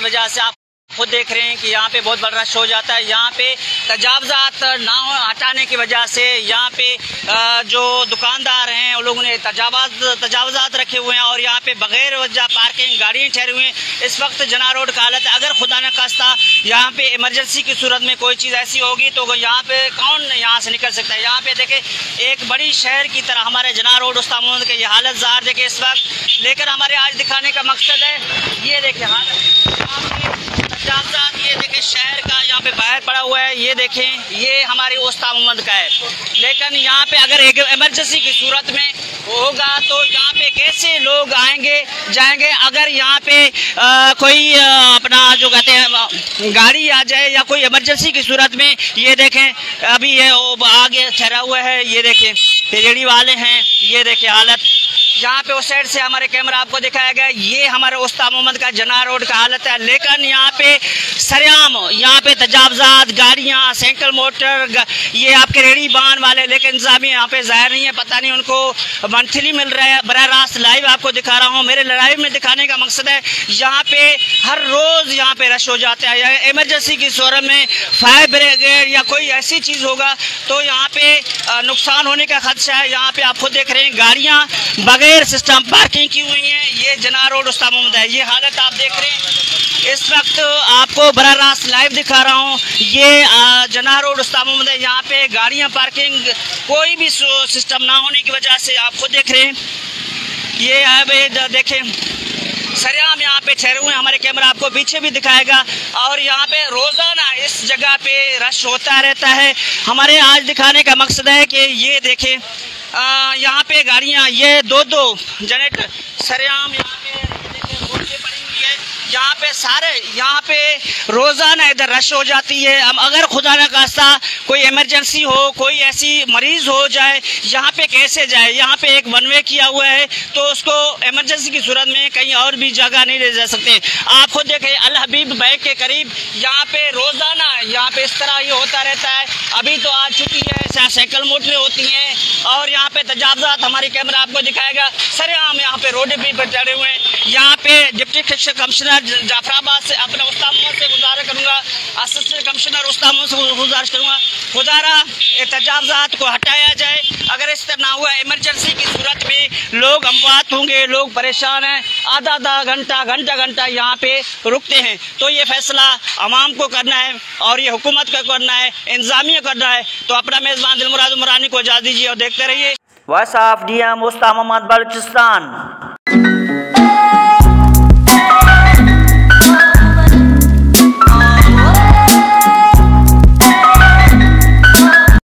वजह से आप खुद देख रहे हैं कि यहाँ पे बहुत बड़ा रश हो जाता है। यहाँ पे तजावजात ना हटाने की वजह से यहाँ पे जो दुकानदार हैं उन लोगों ने तजावजात रखे हुए हैं और यहाँ पे बगैर वजह पार्किंग गाड़ियाँ ठहरी हुई हैं। इस वक्त जना रोड का हालत है। अगर खुदा न खास्ता यहाँ पे इमरजेंसी की सूरत में कोई चीज़ ऐसी होगी तो यहाँ पे कौन यहाँ से निकल सकता है। यहाँ पे देखे एक बड़ी शहर की तरह हमारे जना रोड उस्ताद मोहम्मद के ये हालत ज़ाहिर देखे इस वक्त। लेकर हमारे आज दिखाने का मकसद है ये देखे हालत, ये देखें शहर का यहाँ पे बाहर पड़ा हुआ है। ये देखें ये हमारे उस्ताद मोहम्मद का है। लेकिन यहाँ पे अगर एक इमरजेंसी की सूरत में होगा तो यहाँ पे कैसे लोग आएंगे जाएंगे। अगर यहाँ पे कोई अपना जो कहते हैं गाड़ी आ जाए या कोई इमरजेंसी की सूरत में, ये देखें अभी ये आगे ठहरा हुआ है। ये देखें रेहड़ी वाले हैं। ये देखें हालत यहाँ पे उस साइड से हमारे कैमरा आपको दिखाया गया। ये हमारे उस्ताद मोहम्मद का जना रोड का हालत है। लेकिन यहाँ पे सरेआम यहाँ पे तजावजात गाड़ियाँ साइकिल मोटर ये आपके रेहड़ी बान वाले, लेकिन इंतजामी यहाँ पे जाहिर नहीं है। पता नहीं उनको मंथली मिल रहा है। बराह रास्त लाइव आपको दिखा रहा हूँ। मेरे लाइव में दिखाने का मकसद है यहाँ पे हर रोज़ यहाँ पे रश हो जाता है। इमरजेंसी की सूरत में फायर ब्रिगेड या कोई ऐसी चीज़ होगा तो यहाँ पे नुकसान होने का खदशा है। यहाँ पे आप खुद देख रहे हैं गाड़ियाँ बगैर सिस्टम पार्किंग की हुई है। ये जना रोड उस्ताद मोहम्मद है। ये हालत आप देख रहे हैं इस वक्त आपको बराह रास्त लाइव दिखा रहा हूँ। ये जना रोड उस्ताद मोहम्मद है। यहाँ पे गाड़ियाँ पार्किंग कोई भी सिस्टम ना होने की वजह से आप खुद देख रहे हैं। ये है देखें सरेआम यहाँ पे ठहरे हुए हैं। हमारे कैमरा आपको पीछे भी दिखाएगा और यहाँ पे रोजाना इस जगह पे रश होता रहता है। हमारे आज दिखाने का मकसद है कि ये देखें यहाँ पे गाड़ियाँ ये दो जनरेटर सरेआम यहाँ पे रोड पे पड़ी हुई है। यहाँ पे सारे यहाँ पे रोजाना इधर रश हो जाती है। अब अगर खुदा न खास्ता कोई इमरजेंसी हो, कोई ऐसी मरीज हो जाए, यहाँ पे कैसे जाए। यहाँ पे एक वन वे किया हुआ है तो उसको इमरजेंसी की सूरत में कहीं और भी जगह नहीं ले जा सकते। आप खुद देखें अल हबीब बैंक के करीब यहाँ पे रोजाना यहाँ पे इस तरह ये होता रहता है। अभी तो आ चुकी है, साइकिल मोटरें होती हैं और यहाँ पे तजावजात हमारी कैमरा आपको दिखाएगा। सरेआम यहाँ पे रोड भी पर चढ़े हुए हैं। यहाँ पे डिप्टी कमिश्नर जाफराबाद से अपने उस्ताद मोहम्मद से गुजारिश करूँगा, असिस्टेंट कमिश्नर उस्ताद मोहम्मद से गुजारिश करूँगा खुदारा तजावजात को हटाया जाए। अगर इस तरह ना हुआ इमरजेंसी की सूरत में लोग अमवात होंगे, लोग परेशान हैं। आधा घंटा यहाँ पे रुकते हैं तो ये फैसला अवाम को करना है और ये हुकूमत को करना है, इंतजामिया करना है। तो अपना मेज़बान दिलमुराद उमरानी को इजाज़त दीजिए और देखते रहिए। Voice of DM Ustad Mohammad Balochistan.